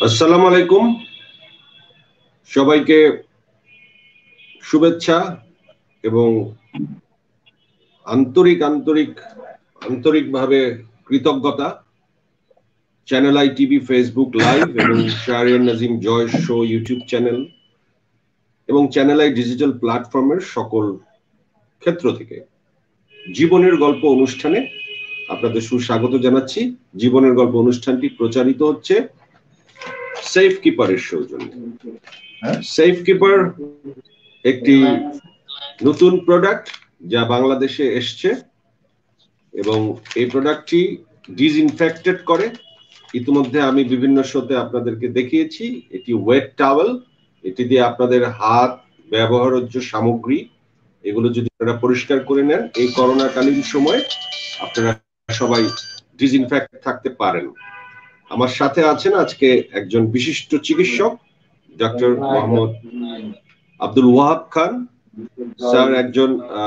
আসসালামু আলাইকুম, সবাইকে শুভেচ্ছা এবং আন্তরিকভাবে কৃতজ্ঞতা। Channel i TV Facebook live এবং Shahriar Nazim Joy show YouTube channel এবং চ্যানেল আই ডিজিটাল প্ল্যাটফর্মের সকল ক্ষেত্র থেকে জীবনের গল্প অনুষ্ঠানে আপনাদের সুস্বাগত জানাচ্ছি। জীবনের গল্প অনুষ্ঠানটি প্রচারিত হচ্ছে সেফ কিপারের সৌজন্যে। সেফ কিপার একটি নতুন প্রোডাক্ট যা বাংলাদেশে এসছে এবং এই প্রোডাক্টটি ডিসইনফেক্টেড করে। ইতিমধ্যে আমি বিভিন্ন শোতে আপনাদেরকে দেখিয়েছি। এটি ওয়েট টাওয়েল, এটি দিয়ে আপনাদের হাত, ব্যবহার্য সামগ্রী এগুলো যদি আপনারা পরিষ্কার করে নেন, এই করোনাকালীন সময়ে আপনারা সবাই ডিসইনফেক্ট থাকতে পারেন। আমার সাথে আছেন আজকে একজন বিশিষ্ট চিকিৎসক, ডক্টর মোহাম্মদ আব্দুল ওয়াহাব খান স্যার, একজন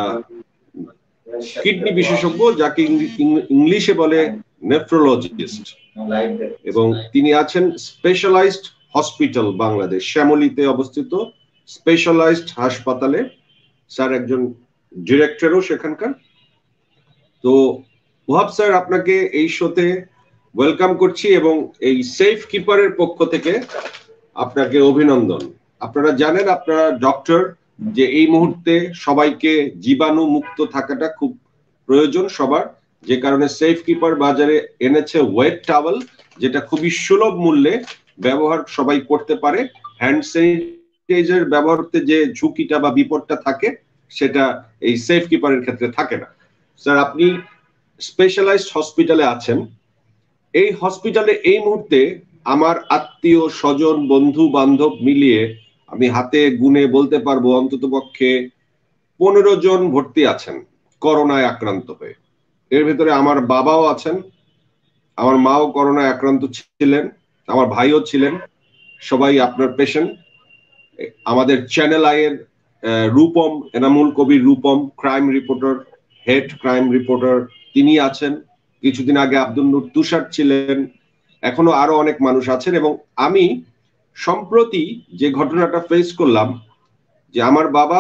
কিডনি বিশেষজ্ঞ, যাকে ইংলিশে বলে নেফ্রোলজিস্ট, এবং তিনি আছেন স্পেশালাইজড হসপিটাল বাংলাদেশ শ্যামলীতে অবস্থিত স্পেশালাইজড হাসপাতালে। স্যার একজন ডিরেক্টরও সেখানকার। তো ওয়াহাব স্যার, আপনাকে এই শোতে ওয়েলকাম করছি এবং এই সেফ কিপারের পক্ষ থেকে আপনাকে অভিনন্দন। আপনারা জানেন, আপনারা ডক্টর, যে এই মুহূর্তে সবাইকে জীবাণু মুক্ত থাকাটা খুব প্রয়োজন সবার, যে কারণে সেফ কিপার বাজারে এনেছে ওয়েট টাওয়েল, যেটা খুবই সুলভ মূল্যে ব্যবহার সবাই করতে পারে। হ্যান্ড স্যানিটাইজার ব্যবহার করতে যে ঝুঁকিটা বা বিপদটা থাকে, সেটা এই সেফ কিপারের ক্ষেত্রে থাকে না। স্যার, আপনি স্পেশালাইজড হসপিটালে আছেন। এই হসপিটালে এই মুহূর্তে আমার আত্মীয় স্বজন বন্ধু বান্ধব মিলিয়ে আমি হাতে গুনে বলতে পারবো অন্তত পক্ষে 15 জন ভর্তি আছেন করোনায় আক্রান্ত হয়ে। এর ভিতরে আমার বাবাও আছেন, আমার মাও করোনায় আক্রান্ত ছিলেন, আমার ভাইও ছিলেন। সবাই আপনার পেশেন্ট। আমাদের চ্যানেল আই এর Rupam, Enamul Kabir Rupam, crime reporter, head crime reporter, তিনি আছেন। কিছুদিন আগে আব্দুল নূর তুষার ছিলেন। এখনো আরো অনেক মানুষ আছেন। এবং আমি সম্প্রতি যে ঘটনাটা ফেস করলাম, যে আমার বাবা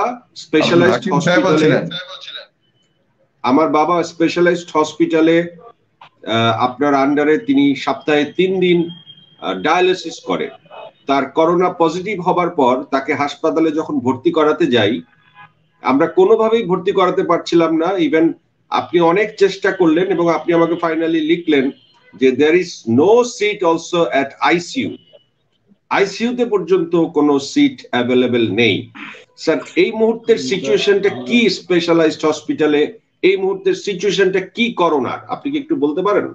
স্পেশালাইজড হসপিটালে আপনার আন্ডারে তিনি সপ্তাহে 3 দিন ডায়ালিসিস করে। তার করোনা পজিটিভ হবার পর তাকে হাসপাতালে যখন ভর্তি করাতে যাই, আমরা কোনোভাবেই ভর্তি করাতে পারছিলাম না। ইভেন আপনি অনেক চেষ্টা করলেন এবং আপনি আমাকে ফাইনালি লিখলেন যে there is no seat also at ICU. আইসিইউতে পর্যন্ত কোনো সিট অ্যাভেলেবেল নেই। স্যার, এই মুহূর্তের সিচুয়েশনটা কি স্পেশালাইজড হসপিটালে? এই মুহূর্তের সিচুয়েশনটা কি করোনার, আপনি কি একটু বলতে পারেন?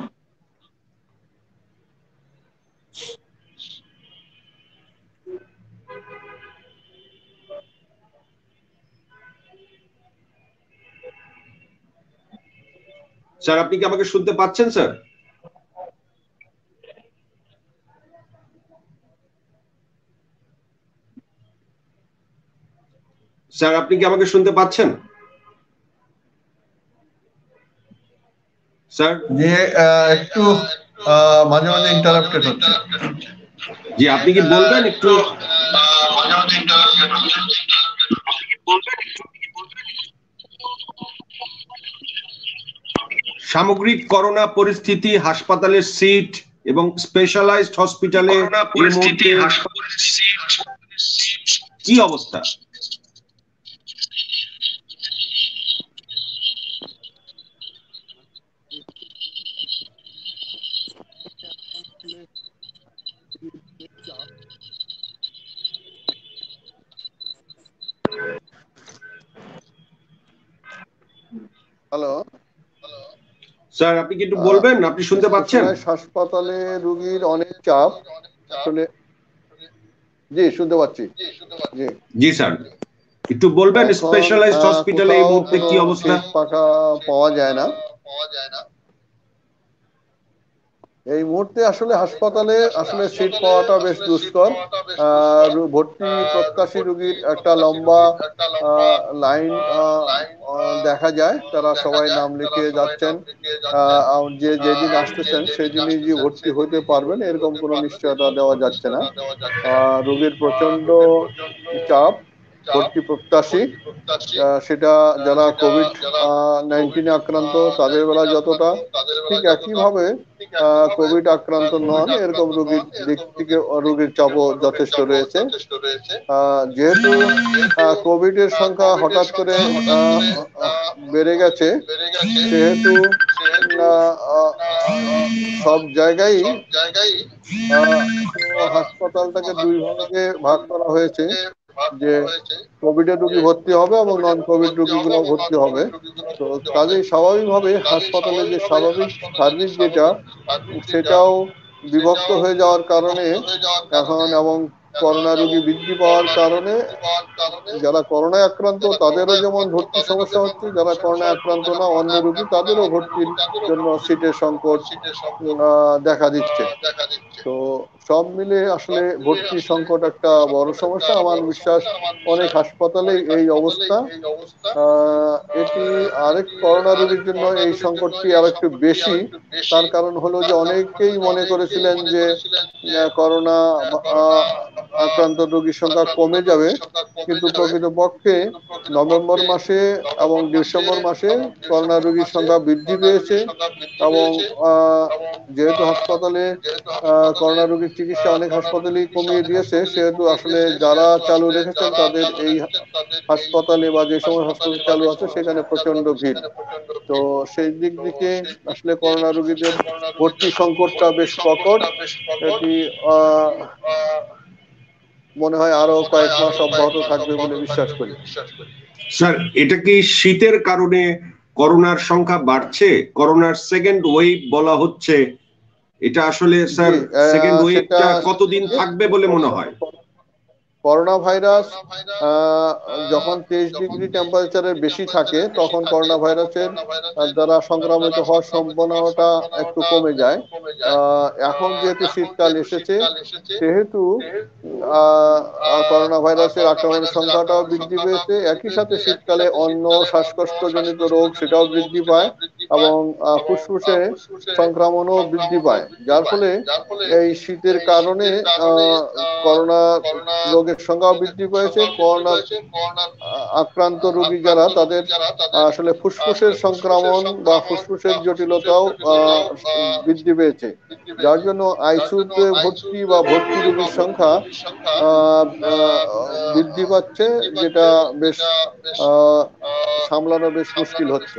স্যার, আপনি কি আমাকে শুনতে পাচ্ছেন? স্যার, স্যার আপনি কি আমাকে শুনতে পাচ্ছেন? স্যার, যে একটু মাঝে মাঝে ইন্টারাপ্টেড হচ্ছে। জি, আপনি কি বলবেন একটু? সামগ্রিক করোনা পরিস্থিতি, হাসপাতালের সিট এবং স্পেশালাইজড হসপিটালে কি অবস্থা? হ্যালো স্যার, আপনি কি একটু বলবেন? আপনি শুনতে পাচ্ছেন? হাসপাতালে রোগীর অনেক চাপ। জি, শুনতে পাচ্ছি। জি স্যার, একটু বলবেন স্পেশালাইজড হসপিটালে এই মুহূর্তে কি অবস্থা? পাখা পাওয়া যায় না। এই মুহূর্তে আসলে হাসপাতালে আসলে সিট পাওয়াটা বেশ দুষ্কর। ভর্তি প্রত্যাশী রোগীর একটা লম্বা লাইন দেখা যায়, তারা সবাই নাম লিখিয়ে যাচ্ছেন। যে যেদিন আসতেছেন সেদিনই যে ভর্তি হতে পারবেন এরকম কোনো নিশ্চয়তা দেওয়া যাচ্ছে না। রোগীর প্রচন্ড চাপ, ভর্তি প্রত্যাশী, সেটা যারা কোভিড-19 আক্রান্ত তাদের বেলা যতটা, ঠিক একইভাবে কোভিড আক্রান্ত নন এরকম রোগীর দিক থেকে রোগীর চাপও যথেষ্ট রয়েছে। যেহেতু কোভিড এর সংখ্যা হঠাৎ করে বেড়ে গেছে, সেহেতু সব জায়গায় হাসপাতালটাকে দুই ভাগে ভাগ করা হয়েছে, যে কোভিড এর রোগী ভর্তি হবে এবং নন কোভিড রোগীগুলো ভর্তি হবে। তো কাজেই স্বাভাবিকভাবে হাসপাতালে যে স্বাভাবিক সার্ভিস যেটা, সেটাও বিভক্ত হয়ে যাওয়ার কারণে এখন, এবং করোনা রোগী বৃদ্ধি পাওয়ার কারণে যারা করোনায় আক্রান্ত তাদেরও যেমন ভর্তি সমস্যা হচ্ছে, যারা করোনায় আক্রান্ত না অন্য রোগী তাদেরও ভর্তির জন্য সিটের সংকট দেখা দিচ্ছে। তো সব মিলে আসলে ভর্তি সংকট একটা বড় সমস্যা। আমার বিশ্বাস অনেক হাসপাতালে এই অবস্থা। এটি আরেক করোনা রোগীর জন্য এই সংকটটি আরেকটু বেশি। তার কারণ হলো যে অনেকেই মনে করেছিলেন যে করোনা আক্রান্ত রোগীর সংখ্যা কমে যাবে, কিন্তু প্রকৃতপক্ষে নভেম্বর মাসে এবং ডিসেম্বর মাসে করোনা রোগীর সংখ্যা বৃদ্ধি পেয়েছে। এবং যেহেতু হাসপাতালে করোনা রোগীর চিকিৎসা অনেক হাসপাতালেই কমিয়ে দিয়েছে, সেহেতু আসলে যারা চালু রেখেছেন তাদের এই হাসপাতালে বা যে সময় হাসপাতাল চালু আছে সেখানে প্রচন্ড ভিড়। তো সেই দিক থেকে আসলে করোনা রোগীদের ভর্তি সংকটটা বেশ প্রকট। এটি মনে হয় আরো কয়েক মাস অব্যাহত থাকবে বলে বিশ্বাস করি। স্যার, এটা কি শীতের কারণে করোনার সংখ্যা বাড়ছে? করোনার সেকেন্ড ওয়েভ বলা হচ্ছে, এটা আসলে স্যার সেকেন্ড ওয়েভটা কতদিন থাকবে বলে মনে হয়? করোনা ভাইরাস যখন 23 ডিগ্রি টেম্পারেচারের বেশি থাকে তখন করোনা ভাইরাসের দ্বারা সংক্রমিত হওয়ার সম্ভাবনাটা একটু কমে যায়। এখন যেহেতু শীতকাল এসেছে, সেহেতু করোনা ভাইরাসের আক্রমণের সংখ্যাটাও বৃদ্ধি পেয়েছে। একই সাথে শীতকালে অন্য শ্বাসকষ্টজনিত রোগ সেটাও বৃদ্ধি পায় এবং ফুসফুসে সংক্রমণও বৃদ্ধি পায়, যার ফলে এই শীতের কারণে করোনা রোগের সংখ্যাও বৃদ্ধি পেয়েছে। করোনা আক্রান্ত রোগী যারা, তাদের আসলে ফুসফুসের সংক্রমণ বা ফুসফুসের জটিলতাও বৃদ্ধি পেয়েছে, যার জন্য আইসিইউতে ভর্তি বা ভর্তি রোগীর সংখ্যা বৃদ্ধি পাচ্ছে, যেটা বেশ সামলানো বেশ মুশকিল হচ্ছে।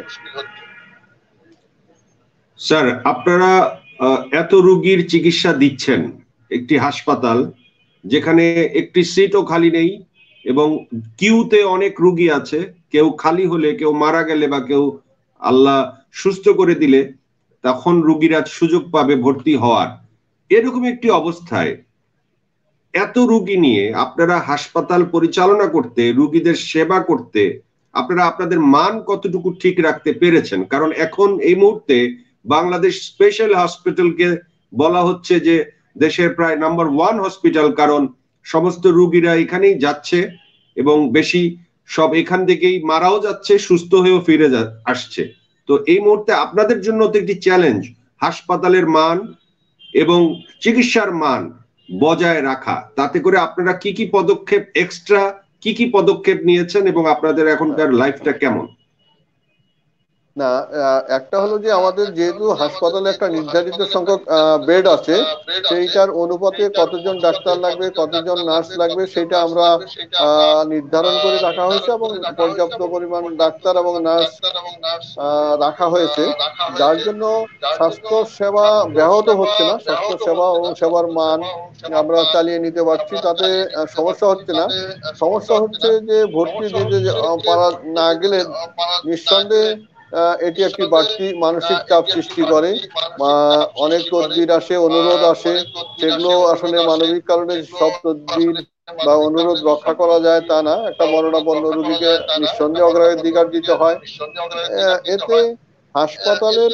স্যার, আপনারা এত রোগীর চিকিৎসা দিচ্ছেন একটি হাসপাতাল যেখানে একটি সিটও খালি নেই এবং কিউতে অনেক রোগী আছে, কেউ খালি হলে, কেউ মারা গেলে বা কেউ আল্লাহ সুস্থ করে দিলে তখন রোগীরা সুযোগ পাবে ভর্তি হওয়ার। এরকম একটি অবস্থায় এত রোগী নিয়ে আপনারা হাসপাতাল পরিচালনা করতে, রোগীদের সেবা করতে আপনারা আপনাদের মান কতটুকু ঠিক রাখতে পেরেছেন? কারণ এখন এই মুহূর্তে বাংলাদেশ স্পেশাল হসপিটালকে বলা হচ্ছে যে দেশের প্রায় নাম্বার 1 হসপিটাল, কারণ সমস্ত রোগীরা এখানেই যাচ্ছে এবং বেশি সব এখান থেকেই মারাও যাচ্ছে, সুস্থ হয়েও ফিরে আসছে। তো এই মুহূর্তে আপনাদের জন্য তো একটি চ্যালেঞ্জ হাসপাতালের মান এবং চিকিৎসার মান বজায় রাখা। তাতে করে আপনারা কি কি পদক্ষেপ, এক্সট্রা কি কি পদক্ষেপ নিয়েছেন এবং আপনাদের এখনকার লাইফটা কেমন? না, একটা হলো যে আমাদের যেহেতু হাসপাতালে একটা নির্ধারিত সংখ্যক বেড আছে, সেইটার অনুপাতে কতজন ডাক্তার লাগবে, কতজন নার্স লাগবে, সেটা আমরা নির্ধারণ করে রাখা হয়েছে এবং পর্যাপ্ত পরিমাণ ডাক্তার এবং নার্স রাখা হয়েছে, যার জন্য স্বাস্থ্য সেবা ব্যাহত হচ্ছে না। স্বাস্থ্য সেবা ও সেবার মান আমরা চালিয়ে নিতে পারছি, তাতে সমস্যা হচ্ছে না। সমস্যা হচ্ছে যে ভর্তি দিতে পারা না গেলে নিঃসন্দেহে এটি একটি বাড়তি মানসিক চাপ সৃষ্টি করে। অনেক তদবির আসে, অনুরোধ আসে, সেগুলো আসলে মানবিক কারণে সব তদবির বা অনুরোধ রক্ষা করা যায় তা না। একটা মরণাপন্ন রোগীকে নিঃসন্দেহে অগ্রাধিকার দিতে হয়। এতে হাসপাতালের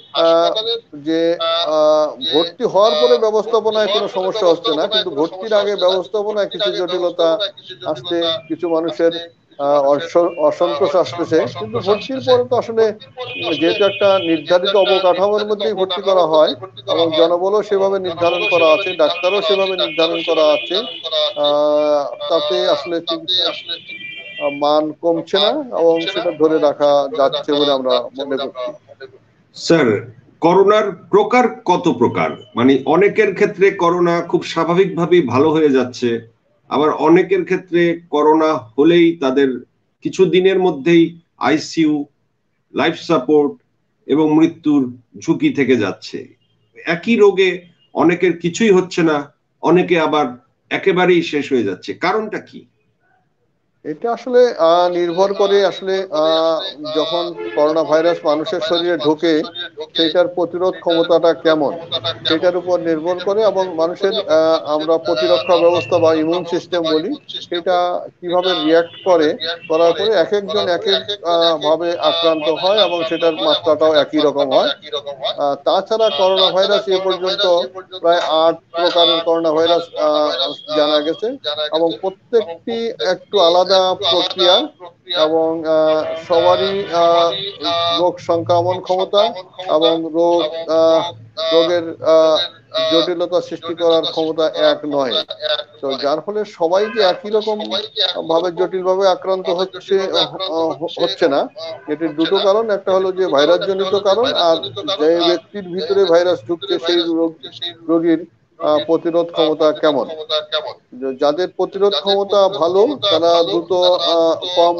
যে ভর্তি হওয়ার পরে ব্যবস্থাপনায় কোনো সমস্যা হচ্ছে না, কিন্তু ভর্তির আগে ব্যবস্থাপনায় কিছু জটিলতা আসছে, কিছু মানুষের অসন্তোষ আসতেছে। কিন্তু ভর্তির পরে তো আসলে যেহেতু একটা নির্ধারিত অবকাঠামোর মধ্যেই ভর্তি করা হয় এবং জনবলও সেভাবে নির্ধারণ করা আছে, ডাক্তারও সেভাবে নির্ধারণ করা আছে, তাতে আসলে চিকিৎসার মান কমছে না এবং সেটা ধরে রাখা যাচ্ছে বলে আমরা মনে করছি। স্যার, করোনার প্রকার কত প্রকার? মানে অনেকের ক্ষেত্রে করোনা খুব স্বাভাবিকভাবেই ভালো হয়ে যাচ্ছে, আবার অনেকের ক্ষেত্রে করোনা হলেই তাদের কিছু দিনের মধ্যেই আইসিইউ, লাইফ সাপোর্ট এবং মৃত্যুর ঝুঁকি থেকে যাচ্ছে। একই রোগে অনেকের কিছুই হচ্ছে না, অনেকে আবার একেবারেই শেষ হয়ে যাচ্ছে। কারণটা কি? এটা আসলে নির্ভর করে আসলে যখন করোনা ভাইরাস মানুষের শরীরে ঢোকে সেটার প্রতিরোধ ক্ষমতাটা কেমন সেটার উপর নির্ভর করে, এবং মানুষের আমরা প্রতিরক্ষা ব্যবস্থা বা ইমিউন সিস্টেম বলি সেটা কিভাবে রিয়াক্ট করে, করার পরে এক একজন এক এক ভাবে আক্রান্ত হয় এবং সেটার মাত্রাটাও একই রকম হয়। তাছাড়া করোনা ভাইরাস এ পর্যন্ত প্রায় 8 প্রকারের করোনা ভাইরাস জানা গেছে এবং প্রত্যেকটি একটু আলাদা প্রক্রিয়া এবং সবারই রোগ সংক্রমণ ক্ষমতা এবং রোগের জটিলতা সৃষ্টি করার ক্ষমতা এক নয়। তো যার ফলে সবাই যে একই রকম ভাবে জটিল ভাবে আক্রান্ত হচ্ছে না। এটির দুটো কারণ, একটা হলো যে ভাইরাস জনিত কারণ, আর যে ব্যক্তির ভিতরে ভাইরাস ঢুকছে সেই রোগীর প্রতিরোধ ক্ষমতা কেমন। যাদের প্রতিরোধ ক্ষমতা ভালো তারা দ্রুত কম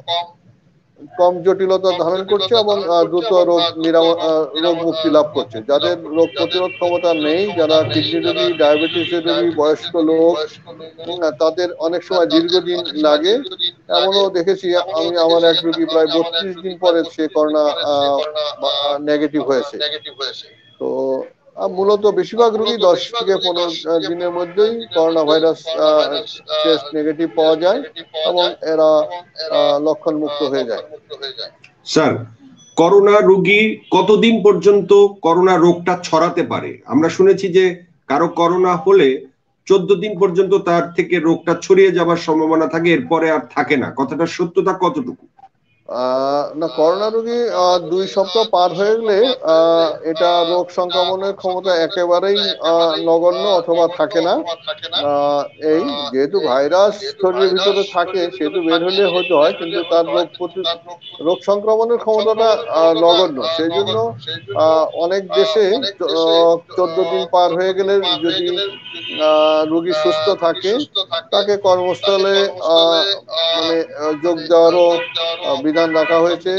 কম জটিলতা ধারণ করছে এবং দ্রুত রোগ মুক্তি লাভ করছে। যাদের রোগ প্রতিরোধ ক্ষমতা নেই, যারা কিডনি রোগী, ডায়াবেটিসের রোগী, বয়স্ক লোক, তাদের অনেক সময় দীর্ঘদিন লাগে। এমনও দেখেছি আমি, আমার এক রোগী প্রায় 32 দিন পরে সে করোনা নেগেটিভ হয়েছে। তো মূলত বেশিরভাগ রোগী 10 থেকে 15 দিনের মধ্যেই করোনা ভাইরাস টেস্ট নেগেটিভ পাওয়া যায় এবং এরা লক্ষণ মুক্ত হয়ে যায়। স্যার, করোনা রোগী কতদিন পর্যন্ত করোনা রোগটা ছড়াতে পারে? আমরা শুনেছি যে কারো করোনা হলে 14 দিন পর্যন্ত তার থেকে রোগটা ছড়িয়ে যাবার সম্ভাবনা থাকে, এরপরে আর থাকে না। কথাটা সত্যতা কতটুকু? না, করোনা রোগী 2 সপ্তাহ পার হয়ে গেলে এটা রোগ সংক্রমণের ক্ষমতা একেবারেই নগণ্য অথবা থাকে না। এই যেহেতু ভাইরাস শরীরের ভিতরে থাকে সেহেতু বের হলে হতে হয়, কিন্তু তার রোগ সংক্রমণের ক্ষমতাটা নগণ্য। সেই জন্য অনেক দেশে 14 দিন পার হয়ে গেলে যদি রোগী সুস্থ থাকে তাকে কর্মস্থলে মানে যোগ দেওয়ারও বিধান রাখা হয়েছে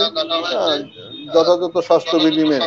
যথাযথ স্বাস্থ্যবিধি মেনে।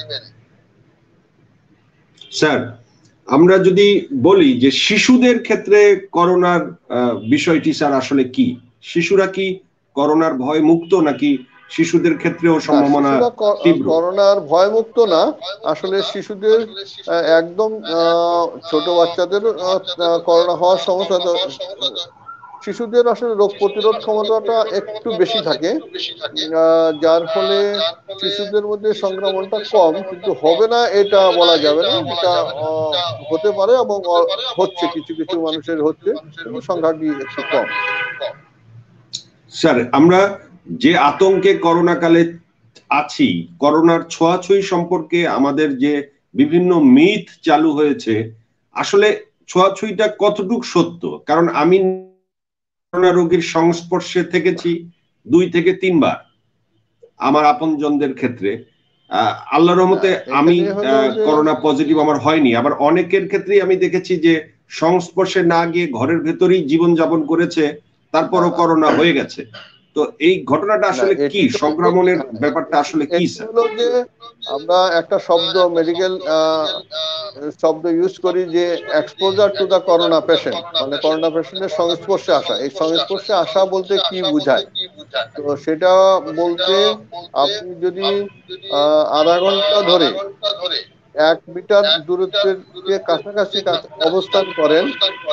স্যার, আমরা যদি বলি যে শিশুদের ক্ষেত্রে করোনার বিষয়টি স্যার আসলে কি? শিশুরা কি করোনার ভয় মুক্ত, নাকি শিশুদের ক্ষেত্রেও সম্ভাবনা তীব্র? করোনার ভয় মুক্ত না, আসলে শিশুদের একদম ছোট বাচ্চাদের করোনা হওয়ার সমস্যা। শিশুদের আসলে রোগ প্রতিরোধ ক্ষমতাটা একটু বেশি থাকে, যার ফলে শিশুদের মধ্যে সংক্রমণটা কম, কিন্তু হবে না এটা বলা যাবে না। এটা হতে পারে এবং হচ্ছে, কিছু কিছু মানুষের হচ্ছে, কিন্তু সংখ্যাটি একটু কম। স্যার, আমরা যে আতঙ্কে করোনা কালে আছি, করোনার ছোঁয়াছুঁই সম্পর্কে আমাদের যে বিভিন্ন মিথ চালু হয়েছে, আসলে ছোঁয়াছুঁইটা কতটুকু সত্য? কারণ আমি করোনা রোগীর সংস্পর্শে থেকেছি 2 থেকে 3 বার আমার আপনজনদের ক্ষেত্রে। আল্লাহর রহমতে আমি করোনা পজিটিভ আমার হয়নি। আবার অনেকের ক্ষেত্রেই আমি দেখেছি যে সংস্পর্শে না গিয়ে ঘরের ভেতরেই জীবনযাপন করেছে, তারপরও করোনা হয়ে গেছে। তো এই ঘটনাটা আসলে কি? সংক্রমণের ব্যাপারটা আসলে কি স্যার? আমরা একটা শব্দ, মেডিকেল শব্দ ইউজ করি যে exposure to the corona patient, মানে করোনা পেশেন্টের সংস্পর্শে আসা। এই সংস্পর্শে আসা বলতে কি বোঝায়? তো সেটা বলতে আপনি যদি আধা ঘন্টা ধরে 1 মিটার দূরত্বের কাছাকাছি অবস্থান করেন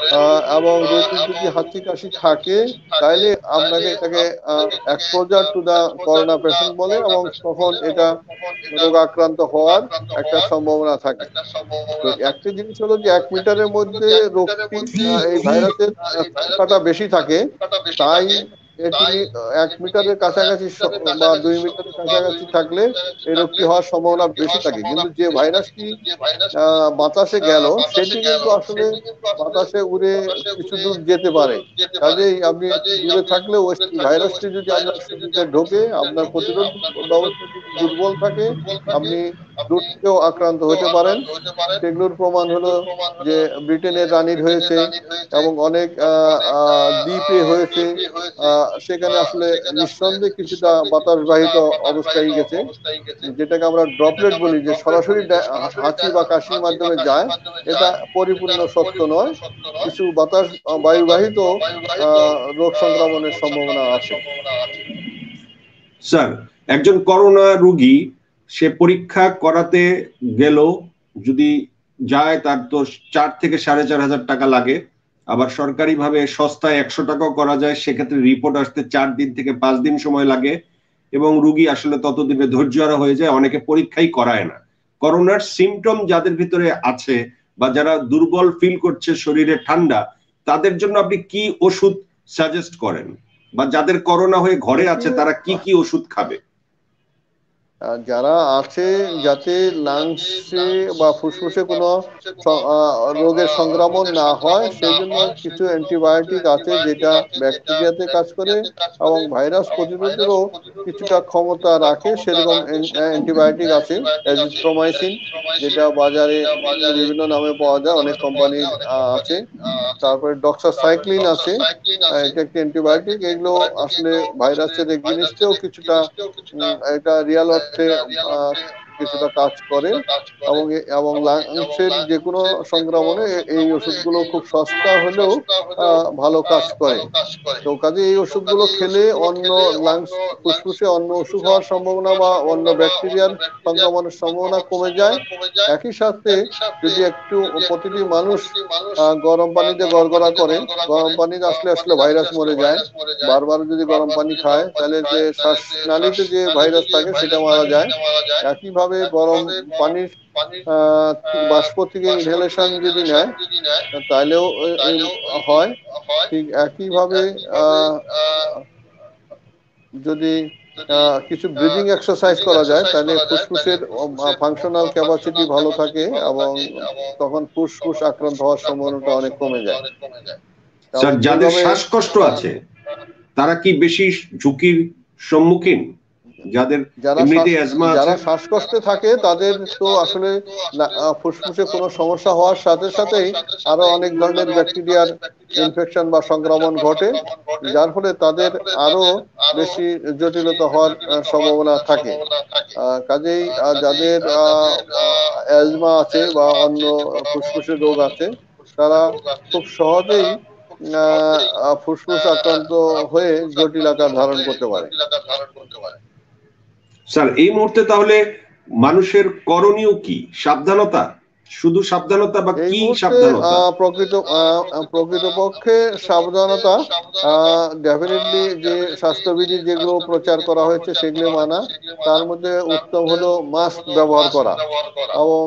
এবং রোগীর যদি হাঁচি কাশি থাকে তাহলে আপনাকে এটাকে exposure to the corona patient বলে, এবং তখন এটা রোগাক্রান্ত হওয়ার একটা সম্ভাবনা থাকে। তো একটা জিনিস হলো যে 1 মিটারের মধ্যে রোগটি এই ভাইরাসের সংখ্যাটা বেশি থাকে, তাই এটি 1 মিটারের কাছাকাছি বা 2 মিটারের কাছাকাছি থাকলে এই রোগটি হওয়ার সম্ভাবনা বেশি থাকে। কিন্তু যে ভাইরাসটি বাতাসে গেল সেটি কিন্তু আসলে বাতাসে উড়ে কিছু দূর যেতে পারে, কাজেই আপনি দূরে থাকলেও ওই ভাইরাসটি যদি আপনার শরীরে ঢোকে, আপনার প্রতিরোধ ব্যবস্থা যদি দুর্বল থাকে, আপনি দূর থেকেও আক্রান্ত হতে পারেন। সেগুলোর প্রমাণ হলো যে ব্রিটেনের রানীর হয়েছে এবং অনেক দ্বীপে হয়েছে। সেখানে আসলে নিঃসন্দেহে কিছুটা বাতাসবাহিত অবস্থায় গেছে, যেটাকে আমরা ড্রপলেট বলি, যে সরাসরি হাঁচি বা কাশির মাধ্যমে যায়। এটা পরিপূর্ণ সত্য নয়, কিছু বাতাস বায়ুবাহিত রোগ সংক্রমণের সম্ভাবনা আছে। স্যার, একজন করোনা রোগী সে পরীক্ষা করাতে গেল যদি যায়, তার তো 4 থেকে 4,500 টাকা লাগে। আবার সরকারিভাবে সস্তায় 100 টাকাও করা যায়, সেক্ষেত্রে রিপোর্ট আসতে 4 দিন থেকে 5 দিন সময় লাগে এবং রোগী আসলে ততদিনে ধৈর্যহারা হয়ে যায়, অনেকে পরীক্ষাই করায় না। করোনার সিমটম যাদের ভিতরে আছে বা যারা দুর্বল ফিল করছে, শরীরে ঠান্ডা, তাদের জন্য আপনি কি ওষুধ সাজেস্ট করেন, বা যাদের করোনা হয়ে ঘরে আছে তারা কি কি ওষুধ খাবে? যারা আছে যাতে লাংসে বা ফুসফুসে কোনো রোগের সংক্রমণ না হয় সেই জন্য কিছু অ্যান্টিবায়োটিক আছে যেটা ব্যাকটেরিয়াতে কাজ করে এবং ভাইরাস প্রতিরোধেরও কিছুটা ক্ষমতা রাখে। সেরকম অ্যান্টিবায়োটিক আছে, অ্যাজিথ্রোমাইসিন, যেটা বাজারে বিভিন্ন নামে পাওয়া যায়, অনেক কোম্পানির আছে। তারপরে ডক্সাসাইক্লিন আছে, এটা একটি অ্যান্টিবায়োটিক। এগুলো আসলে ভাইরাসের এগেইনস্টেও কিছুটা এটা রিয়াল অর্থে কিছুটা কাজ করে এবং লাংসের যে কোনো সংক্রমণে এই ওষুধগুলো খুব সস্তা হলেও ভালো কাজ করে। তো কাজে এই ওষুধগুলো খেলে অন্য লাংস ফুসফুসে অন্য অসুখ হওয়ার সম্ভাবনা বা অন্য ব্যাকটেরিয়ার সংক্রমণের সম্ভাবনা কমে যায়। একই সাথে যদি একটু প্রতিটি মানুষ গরম পানিতে গড়গড়া করে, গরম পানিতে আসলে আসলে ভাইরাস মরে যায়। বারবার যদি গরম পানি খায় তাহলে যে শ্বাসনালীতে যে ভাইরাস থাকে সেটা মারা যায়। একইভাবে গরম পানির বাষ্প থেকে ইনহেলেশন যদি নেয় তাহলেও হয়। ঠিক একইভাবে যদি কিছু ব্রিদিং এক্সারসাইজ করা যায় তাহলে ফুসফুসের ফাংশনাল ক্যাপাসিটি ভালো থাকে এবং তখন ফুসফুস আক্রান্ত হওয়ার সম্ভাবনাটা অনেক কমে যায়। স্যার, যাদের শ্বাসকষ্ট আছে তারা কি বেশি ঝুঁকির সম্মুখীন? যারা শ্বাসকষ্টে থাকে তাদের তো আসলে ফুসফুসে কোনো সমস্যা হওয়ার সাথে সাথেই আরো অনেক ধরনের ব্যাকটেরিয়ার ইনফেকশন বা সংক্রমণ ঘটে, যার ফলে তাদের আরো বেশি জটিলতা হওয়ার সম্ভাবনা থাকে। কাজেই যাদের অ্যাজমা আছে বা অন্য ফুসফুসের রোগ আছে তারা খুব সহজেই ফুসফুস আক্রান্ত হয়ে জটিল আকার ধারণ করতে পারে। স্যার, এই মুহূর্তে তাহলে মানুষের করণীয় কি? সাবধানতা, শুধু সাবধানতা, বা কি সাবধানতা? প্রকৃতপক্ষে সাবধানতা ডেফিনেটলি যে স্বাস্থ্যবিধি যেগুলো প্রচার করা হয়েছে সেগুলো মানা। তার মধ্যে উত্তম হলো মাস্ক ব্যবহার করা এবং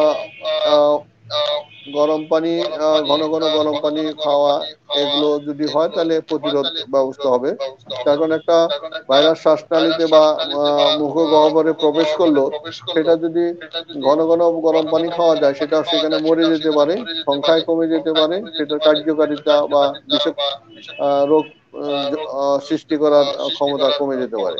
গরম পানি, ঘন ঘন গরম পানি খাওয়া, এগুলো যদি হয় তাহলে প্রতিরোধ ব্যবস্থা হবে। কারণ একটা ভাইরাস শ্বাসনালীতে বা মুখগহ্বরে প্রবেশ করলো, সেটা যদি ঘন ঘন গরম পানি খাওয়া যায় সেটা সেখানে মরে যেতে পারে, সংখ্যায় কমে যেতে পারে, সেটার কার্যকারিতা বা বিষাক্ত রোগ সৃষ্টি করার ক্ষমতা কমে যেতে পারে।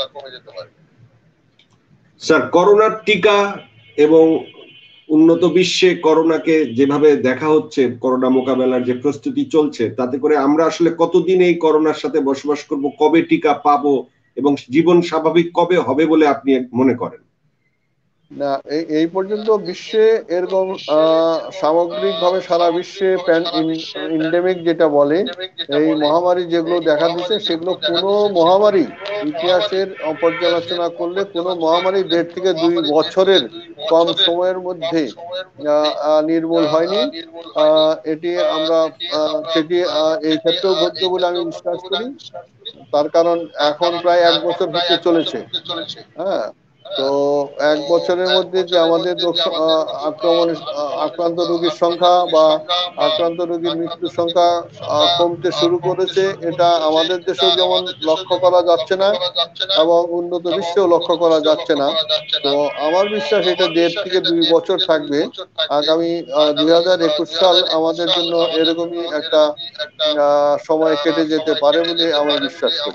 স্যার, করোনার টিকা এবং উন্নত বিশ্বে করোনাকে যেভাবে দেখা হচ্ছে, করোনা মোকাবেলার যে প্রস্তুতি চলছে, তাতে করে আমরা আসলে কতদিন এই করোনার সাথে বসবাস করব, কবে টিকা পাবো এবং জীবন স্বাভাবিক কবে হবে বলে আপনি মনে করেন? না, এই পর্যন্ত বিশ্বে এরকম সামগ্রিকভাবে সারা বিশ্বে ইন্ডেমিক যেটা বলে, এই মহামারী যেগুলো দেখা দিচ্ছে সেগুলো কোনো মহামারী ইতিহাসের পর্যালোচনা করলে কোনো মহামারী 1.5 থেকে 2 বছরের কম সময়ের মধ্যে নির্মূল হয়নি। এটি আমরা সেটি এই ক্ষেত্রেও ঘটবে বলে আমি বিশ্বাস করি। তার কারণ এখন প্রায় 1 বছর হতে চলেছে। হ্যাঁ, তো 1 বছরের মধ্যে যে আমাদের আক্রান্ত রোগীর সংখ্যা বা আক্রান্ত রোগীর মৃত্যুর সংখ্যা কমতে শুরু করেছে, এটা আমাদের দেশেও যেমন লক্ষ্য করা যাচ্ছে না এবং উন্নত বিশ্বেও লক্ষ্য করা যাচ্ছে না। তো আমার বিশ্বাস এটা 1.5 থেকে 2 বছর থাকবে। আগামী 2021 সাল আমাদের জন্য এরকমই একটা সময় কেটে যেতে পারে বলে আমি বিশ্বাস করি।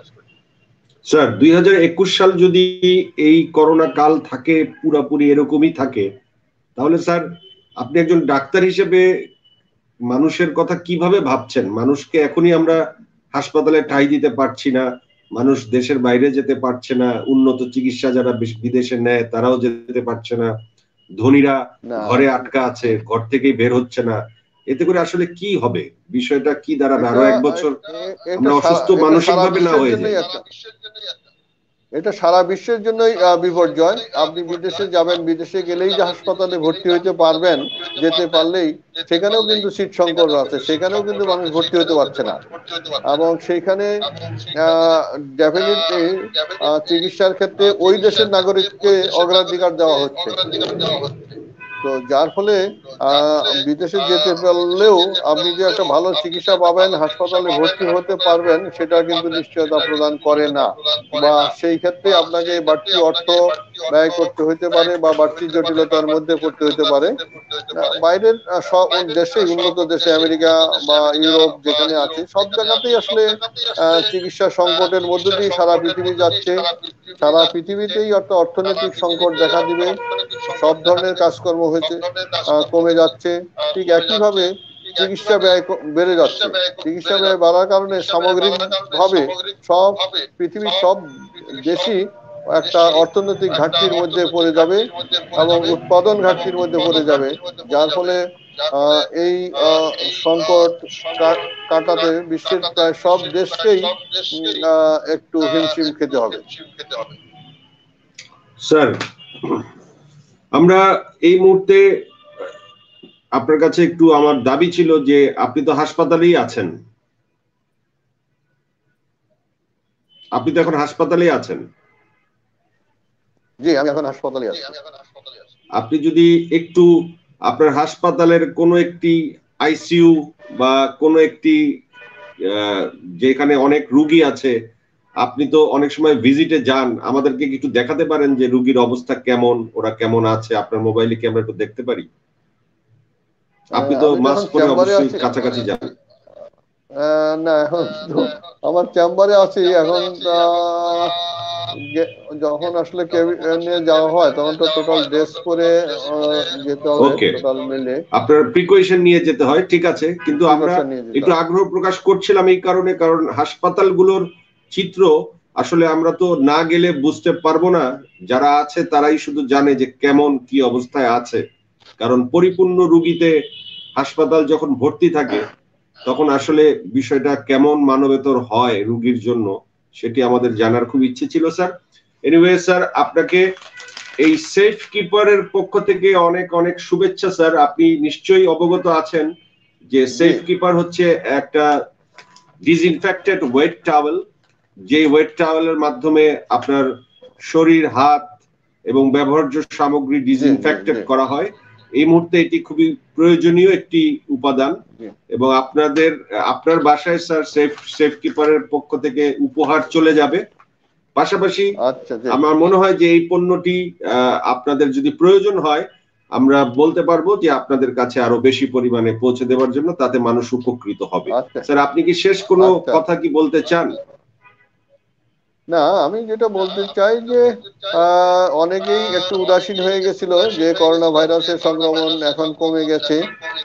স্যার 2021 সাল যদি এই করোনা কাল থাকে, পুরোপুরি এরকমই থাকে, তাহলে স্যার আপনি একজন ডাক্তার হিসেবে মানুষের কথা কিভাবে ভাবছেন? মানুষকে এখনই আমরা হাসপাতালে ঠাঁই দিতে পারছি না, মানুষ দেশের বাইরে যেতে পারছে না, উন্নত চিকিৎসা যারা বিদেশে নেয় তারাও যেতে পারছে না, ধনীরা ঘরে আটকা আছে, ঘর থেকেই বের হচ্ছে না। এতে করে আসলে কি হবে? বিষয়টা কি দাঁড়াবে? আরো 1 বছর আমরা অসুস্থ মানসিকভাবে না হয়ে যাই। এটা সারা বিশ্বের জন্যই বিপর্যয়। আপনি বিদেশে যাবেন, বিদেশে গেলেই যে হাসপাতালে ভর্তি হইতে পারবেন, যেতে পারলেই সেখানেও কিন্তু সিট সংকট আছে, সেখানেও কিন্তু মানুষ ভর্তি হতে পারছে না। এবং সেইখানে ডেফিনেটলি চিকিৎসার ক্ষেত্রে ওই দেশের নাগরিককে অগ্রাধিকার দেওয়া হচ্ছে। তো যার ফলে বিদেশে যেতে পারলেও আপনি যে একটা ভালো চিকিৎসা পাবেন, হাসপাতালে ভর্তি হতে পারবেন, সেটা কিন্তু নিশ্চয়তা প্রদান করে না। বা সেই ক্ষেত্রে আপনাকে বাড়তি অর্থ ব্যয় করতে হতে পারে বা বাড়তি জটিলতার মধ্যে পড়তে হতে পারে। বাইরের সব দেশে, উন্নত দেশে, আমেরিকা বা ইউরোপ যেখানে আছে, সব জায়গাতেই আসলে চিকিৎসা সংকটের মধ্য দিয়ে সারা পৃথিবী যাচ্ছে। সারা পৃথিবীতেই অর্থনৈতিক সংকট দেখা দিবে। সব ধরনের কাজকর্ম হয়েছে, কমে যাচ্ছে। ঠিক একইভাবে চিকিৎসা ব্যয় বেড়ে যাচ্ছে। চিকিৎসা ব্যয় বাড়ার কারণে সামগ্রিকভাবে সব পৃথিবীর সব দেশই একটা অর্থনৈতিক ঘাটতির মধ্যে পড়ে যাবে এবং উৎপাদন ঘাটতির মধ্যে পড়ে যাবে। যার ফলে এই সংকট কাটাতে বিশ্বের প্রায় সব দেশকেই একটু হিমশিম খেতে হবে। স্যার, আমরা এই মুহূর্তে আপনার কাছে একটু আমার দাবি ছিল যে আপনি তো হাসপাতালেই আছেন, আপনি তো এখন হাসপাতালেই আছেন। জি, আমি এখন হাসপাতালে আছি। আপনি যদি একটু আপনার হাসপাতালের কোনো একটি আইসিইউ বা কোনো একটি যেখানে অনেক রোগী আছে, আপনি তো অনেক সময় ভিজিটে যান, আমাদেরকে একটু দেখাতে পারেন যে রোগীর অবস্থা কেমন, ওরা কেমন আছে? আপনার মোবাইলে কি আমরা একটু দেখতে পারি? আপনি তো মাস্ক পরে অবশ্যই কাছাকাছি যান। না, এখন তো আমার চেম্বারে আছি। এখন যখন আসলে কেবিনে যাওয়া হয় তখন তো টোটাল ড্রেস পরে যেতে হবে, টোটাল মিলে আপনার প্রিকশন নিয়ে যেতে হয়, ঠিক আছে। কিন্তু আমরা একটু আগ্রহ প্রকাশ করছিলাম এই কারণে, কারণ হাসপাতালগুলোর চিত্র আসলে আমরা তো না গেলে বুঝতে পারবো না। যারা আছে তারাই শুধু জানে যে কেমন কি অবস্থায় আছে। কারণ পরিপূর্ণ রোগীতে হাসপাতাল যখন ভর্তি থাকে তখন আসলে বিষয়টা কেমন মানবেতর হয় রোগীর জন্য, সেটি আমাদের জানার খুব ইচ্ছে ছিল স্যার। এনিওয়ে স্যার, আপনাকে এই সেফ কিপারের পক্ষ থেকে অনেক অনেক শুভেচ্ছা স্যার। আপনি নিশ্চয়ই অবগত আছেন যে সেফ কিপার হচ্ছে একটা ডিসইনফেক্টেড ওয়েট টাওয়েল, যে ওয়েট টাওয়েলের মাধ্যমে আপনার শরীর, হাত এবং ব্যবহার্য সামগ্রী ডিসইনফেক্টেড করা হয়। এই মুহূর্তে এটি খুবই প্রয়োজনীয় একটি উপাদান এবং আপনার বাসায় স্যার সেফ কিপারের পক্ষ থেকে উপহার চলে যাবে। পাশাপাশি আমার মনে হয় যে এই পণ্যটি আপনাদের যদি প্রয়োজন হয় আমরা বলতে পারবো যে আপনাদের কাছে আরো বেশি পরিমাণে পৌঁছে দেওয়ার জন্য, তাতে মানুষ উপকৃত হবে। স্যার, আপনি কি শেষ কোনো কথা কি বলতে চান? না, আমি যেটা বলতে চাই যে অনেকেই একটু উদাসীন হয়ে গেছিল যে করোনা ভাইরাসের সংক্রমণ এখন কমে গেছে।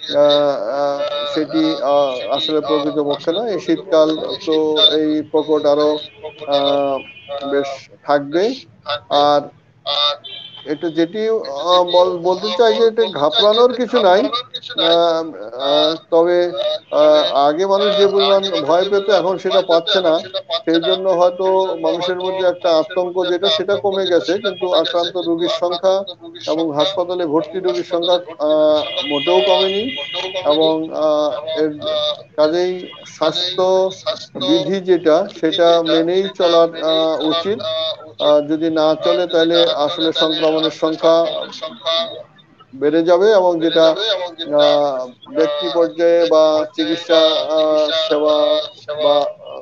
সেটি আসলে প্রকৃতপক্ষে না। এই শীতকাল তো এই প্রকট আরো বেশ থাকবে। আর এটা যেটি বলতে চাই যে এটা ঘাবড়ানোর কিছু নাই। তবে আগে মানুষ যে পরিমাণ ভয় পেত এখন সেটা পাচ্ছে না, সেই জন্য হয়তো মানুষের মধ্যে একটা আতঙ্ক সেটা কমে গেছে, কিন্তু আক্রান্ত রোগীর সংখ্যা এবং হাসপাতালে ভর্তি রোগীর সংখ্যা মোটেও কমেনি। এবং এর কাজেই স্বাস্থ্য বিধি সেটা মেনেই চলার উচিত। যদি না চলে তাহলে আসলে সংক্রমণের সংখ্যা বেড়ে যাবে, এবং যেটা ব্যক্তি পর্যায়ে বা চিকিৎসা সেবা বা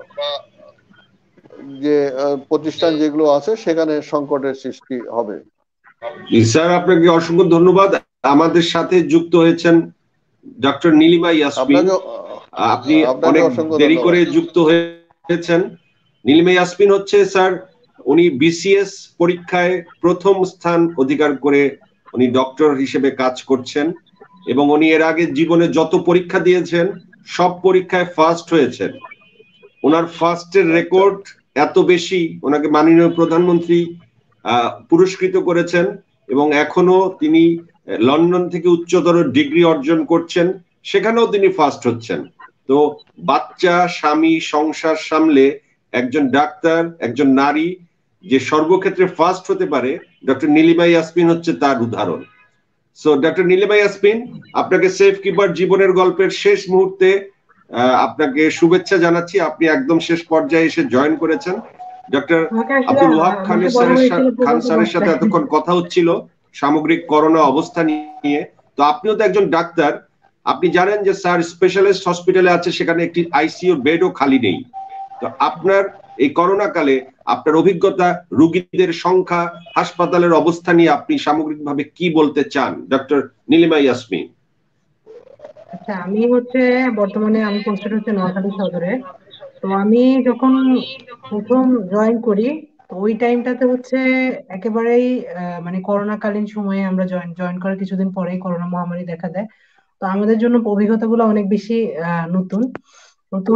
যে প্রতিষ্ঠান যেগুলো আছে সেখানে সংকটের সৃষ্টি হবে। স্যার আপনাকে অসংখ্য ধন্যবাদ। আমাদের সাথে যুক্ত হয়েছেন ডক্টর নীলিমা ইয়াসমিন। আপনি অনেক দেরি করে যুক্ত হয়েছেন। নীলিমা ইয়াসমিন হচ্ছে স্যার, উনি বিসিএস পরীক্ষায় প্রথম স্থান অধিকার করে উনি ডক্টর হিসেবে কাজ করছেন, এবং উনি এর আগে জীবনে যত পরীক্ষা দিয়েছেন সব পরীক্ষায় ফার্স্ট হয়েছেন। ওনার ফার্স্টের রেকর্ড এত বেশি, ওনাকে মাননীয় প্রধানমন্ত্রী পুরস্কৃত করেছেন, এবং এখনো তিনি লন্ডন থেকে উচ্চতর ডিগ্রি অর্জন করছেন, সেখানেও তিনি ফার্স্ট হচ্ছেন। তো বাচ্চা, স্বামী, সংসার সামলে একজন ডাক্তার, একজন নারী যে সর্বক্ষেত্রে ফার্স্ট হতে পারে, ডক্টর নীলিমা ইয়াসমিন হচ্ছে তার উদাহরণ। সো ডক্টর নীলিমা ইয়াসমিন, আপনাকে সেফ কিপার জীবনের গল্পের শেষ মুহূর্তে আপনাকে শুভেচ্ছা জানাচ্ছি। আপনি একদম শেষ পর্যায়ে এসে জয়েন করেছেন। ডক্টর আব্দুল ওয়াহাব খান স্যারের সাথে এতক্ষণ কথা হচ্ছিল সামগ্রিক করোনা অবস্থা নিয়ে। তো আপনিও তো একজন ডাক্তার, আপনি জানেন যে স্যার স্পেশালিস্ট হসপিটালে আছে, সেখানে একটি আইসিইউ বেডও খালি নেই। তো আপনার এই করোনা কালে আপনার অভিজ্ঞতা, রোগীদের সংখ্যা, হাসপাতালের অবস্থা নিয়ে আপনি সামগ্রিকভাবে কি বলতে চান, ডক্টর নীলিমা ইয়াসমিন? আচ্ছা, আমি বর্তমানে আমি পোস্টেড হচ্ছে নোয়াখালী সদরে। তো আমি যখন প্রথম জয়েন করি, তো ওই টাইমটাতে একেবারেই মানে করোনাকালীন সময়ে আমরা জয়েন করার কিছুদিন পরেই করোনা মহামারী দেখা দেয়। তো আমাদের জন্য অভিজ্ঞতাগুলো অনেক বেশি নতুন। তো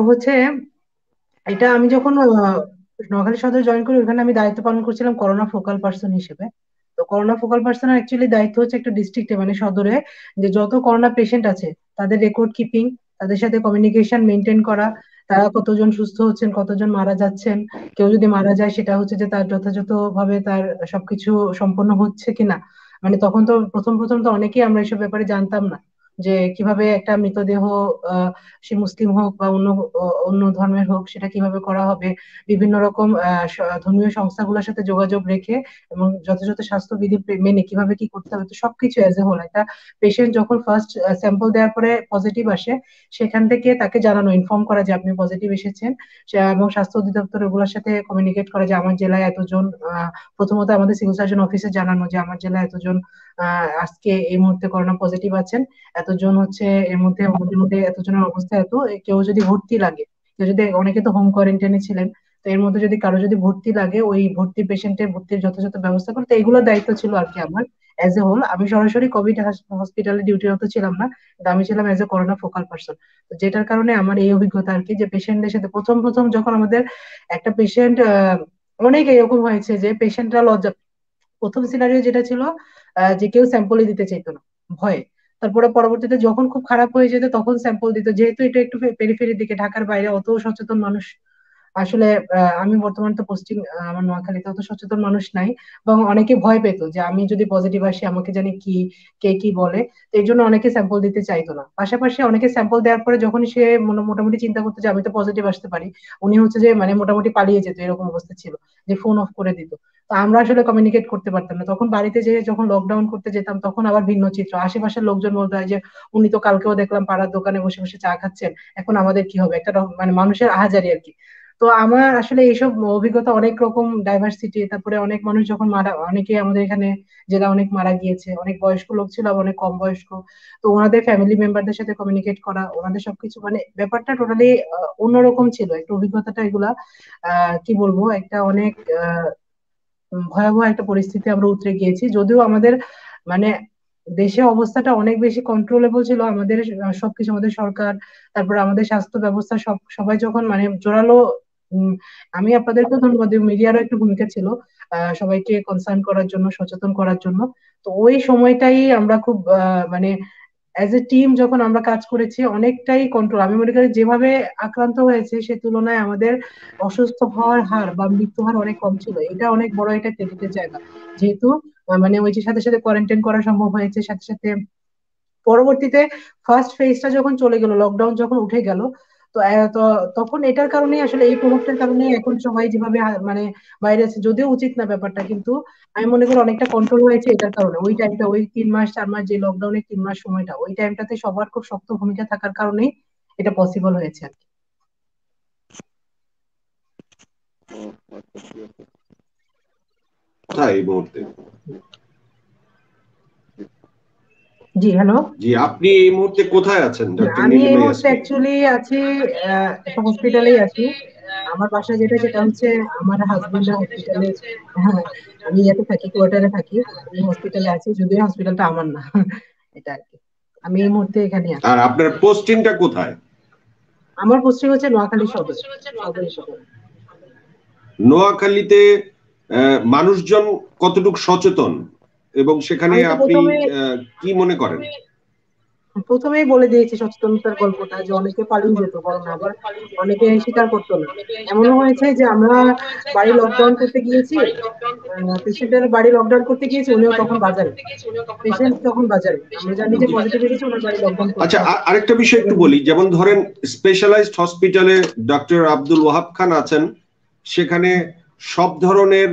এটা আমি যখন নোয়াখালী সদরে জয়েন করি, ওখানে আমি দায়িত্ব পালন করছিলাম করোনা ফোকাল পার্সন হিসেবে। তো করোনা ফোকাল পার্সনের অ্যাকচুয়ালি দায়িত্ব হচ্ছে একটা ডিস্ট্রিক্টে মানে সদরে যে যত করোনা পেশেন্ট আছে তাদের রেকর্ড কিপিং, তাদের সাথে কমিউনিকেশন মেনটেন করা, তারা কতজন সুস্থ হচ্ছেন, কতজন মারা যাচ্ছেন, কেউ যদি মারা যায় সেটা যে তার যথাযথভাবে তার সবকিছু সম্পন্ন হচ্ছে কিনা। মানে তখন তো প্রথম প্রথম তো অনেকেই আমরা এসব ব্যাপারে জানতাম না যে কিভাবে একটা মৃতদেহ, সে মুসলিম হোক বা অন্য অন্য ধর্মের হোক, সেটা কিভাবে করা হবে। বিভিন্ন রকম ধর্মীয় সংস্থাগুলোর সাথে যোগাযোগ রেখে এবং যথাযথ স্বাস্থ্যবিধি মেনে কিভাবে কি করতে হবে। তো সবকিছু এজ এ হোল একটা পেশেন্ট যখন ফার্স্ট স্যাম্পল দেওয়ার পরে পজিটিভ আসে, সেখান থেকে তাকে জানানো, ইনফর্ম করা যে আপনি পজিটিভ এসেছেন, এবং স্বাস্থ্য অধিদপ্তর ওগুলোর সাথে কমিউনিকেট করা যে আমার জেলায় এতজন, প্রথমত আমাদের সিভিল সার্জন অফিসে জানানো যে আমার জেলায় এতজন আজকে এই মুহূর্তে করোনা পজিটিভ আছেন, এতজন এর মধ্যে আমাদের মধ্যে এতজনের অবস্থা এত, কেউ যদি ভর্তি লাগে, কেউ যদি, অনেকে তো হোম কোয়ারেন্টাইনে ছিলেন, তো এর মধ্যে যদি কারো যদি ভর্তি লাগে ওই ভর্তি পেশেন্টের ভর্তির যথাযথ ব্যবস্থা করতে, এগুলোর দায়িত্ব ছিল আর কি আমার এজ এ হোল। আমি সরাসরি কোভিড হসপিটালে ডিউটিরত ছিলাম না, কিন্তু আমি ছিলাম as a corona focal person. তো যেটার কারণে আমার এই অভিজ্ঞতা আর কি, যে পেশেন্টদের সাথে প্রথম প্রথম যখন আমাদের একটা পেশেন্ট, অনেক এরকম হয়েছে যে পেশেন্টরা লজ্জা, প্রথম সিনারিও যেটা ছিল যে কেউ স্যাম্পলই দিতে চাইতো না ভয়ে। তারপরে পরবর্তীতে যখন খুব খারাপ হয়ে যেত তখন স্যাম্পল দিত, যেহেতু এটা একটু পেরিফেরির দিকে, ঢাকার বাইরে অত সচেতন মানুষ আসলে, আমি বর্তমানে তো পোস্টিং আমার নোয়াখালীতে, অত সচেতন মানুষ নাই, এবং অনেকে ভয় পেত যে আমি যদি পজিটিভ আসি আমাকে জানি কি, কে কি বলে। তো এই জন্য অনেকে স্যাম্পল দিতে চাইতো না। পাশাপাশি অনেকে স্যাম্পল দেওয়ার পরে যখন সে মোটামুটি চিন্তা করতো যে আমি তো পজিটিভ আসতে পারি, উনি যে মানে মোটামুটি পালিয়ে যেত, এরকম অবস্থা ছিল যে ফোন অফ করে দিত। তো আমরা আসলে কমিউনিকেট করতে পারতাম না তখন। বাড়িতে যে যখন লকডাউন করতে যেতাম তখন আবার ভিন্ন চিত্র, আশেপাশের লোকজন বলতো যে উনি তো কালকেও দেখলাম পাড়ার দোকানে বসে বসে চা খাচ্ছেন, এখন আমাদের কি হবে, একটা মানে মানুষের আহাজারি আর কি। তো আমার আসলে এইসব অভিজ্ঞতা, অনেক রকম ডাইভার্সিটি, তারপরে অনেক মানুষ যখন মারা, অনেকে আমাদের এখানে জেলা অনেক মারা গিয়েছে, অনেক বয়স্ক লোক ছিল আবার অনেক কম বয়স্ক। তো ওনাদের ফ্যামিলি মেম্বারদের সাথে কমিউনিকেট করা, ওনাদের সবকিছু মানে ব্যাপারটা টোটালি অন্যরকম ছিল একটু অভিজ্ঞতাটা, এগুলা কি বলবো, একটা অনেক ভয়াবহ একটা পরিস্থিতি আমরা উতরে গিয়েছি। যদিও আমাদের মানে দেশে অবস্থাটা অনেক বেশি কন্ট্রোলেবল ছিল, আমাদের সবকিছু, আমাদের সরকার, তারপর আমাদের স্বাস্থ্য ব্যবস্থা সবাই যখন মানে জোরালো আমি আপনাদেরকেও ধন্যবাদ দিই, মিডিয়ারও একটা ভূমিকা ছিল সবাইকে কনসার্ন করার জন্য, সচেতন করার জন্য। তো ওই সময়টাই আমরা খুব মানে অ্যাজ এ টিম যখন আমরা কাজ করেছি অনেকটাই কন্ট্রোল, আমি মনে করি যেভাবে আক্রান্ত হয়েছে সে তুলনায় আমাদের অসুস্থ হওয়ার হার বা মৃত্যু হার অনেক কম ছিল। এটা অনেক বড় একটা ক্রেডিটের জায়গা, যেহেতু মানে ওই যে সাথে সাথে কোয়ারেন্টাইন করা সম্ভব হয়েছে, সাথে সাথে পরবর্তীতে ফার্স্ট ফেজটা যখন চলে গেল, লকডাউন যখন উঠে গেল, তো তখন এটার কারণেই আসলে এই প্রভাবটার কারণেই এখন সবাই যেভাবে মানে বাইরে আছে, যদিও উচিত না ব্যাপারটা, কিন্তু আমি মনে করি অনেকটা কন্ট্রোল হয়েছে এটার কারণে। ওই টাইমটা, ওই 3 মাস 4 মাস যে লকডাউনের 3 মাস সময়টা, ওই টাইমটাতে সবার খুব শক্ত ভূমিকা থাকার কারণেই এটা পসিবল হয়েছে আর কি। কোথায় এই মুহূর্তে? জি হ্যালো। জি, আপনি এই মুহূর্তে কোথায় আছেন ডক্টর আমি এই নীলিমা মুহূর্তে ইয়াসমিন? অ্যাকচুয়ালি আছি একটা হসপিটালেই আছি। আমার বাসা যেটা, সেটা হচ্ছে আমার হাজবেন্ডের হসপিটালে। হ্যাঁ, আমি ইয়াতে থাকি, কোয়ার্টারে থাকি। আমি হসপিটালে আছি, যদিও হসপিটালটা আমার না। এটা আর কি, আমি এই মুহূর্তে এখানে আছি। আর আপনার পোস্টিংটা কোথায়? আমার পোস্টিং হচ্ছে নোয়াখালী সদর, সদর উপজেলা। নোয়াখালীতে মানুষজন কতটুকু সচেতন এবং সেখানে আমি তো আপনি কি মনে করেন? প্রথমেই বলে দিয়েছি সচেতনতার গল্পটা, যে অনেকে পালিয়ে যেত করোনা, আবার অনেকে স্বীকার করতো না। এমনও হয়েছে যে আমরা বাড়ি লকডাউন করতে গিয়েছি, পেশেন্টের বাড়ি লকডাউন করতে গিয়েছি, উনিও তখন বাজারে, পেশেন্ট তখন বাজারে, আমরা জানি যে পজিটিভ এসেছে, ওনার বাড়ি লকডাউন করতে আচ্ছা, হবে। আরেকটা বিষয় একটু বলি, যেমন ধরেন স্পেশালাইজড হসপিটালে ডক্টর আব্দুল ওয়াহাব খান আছেন, সেখানে সব ধরনের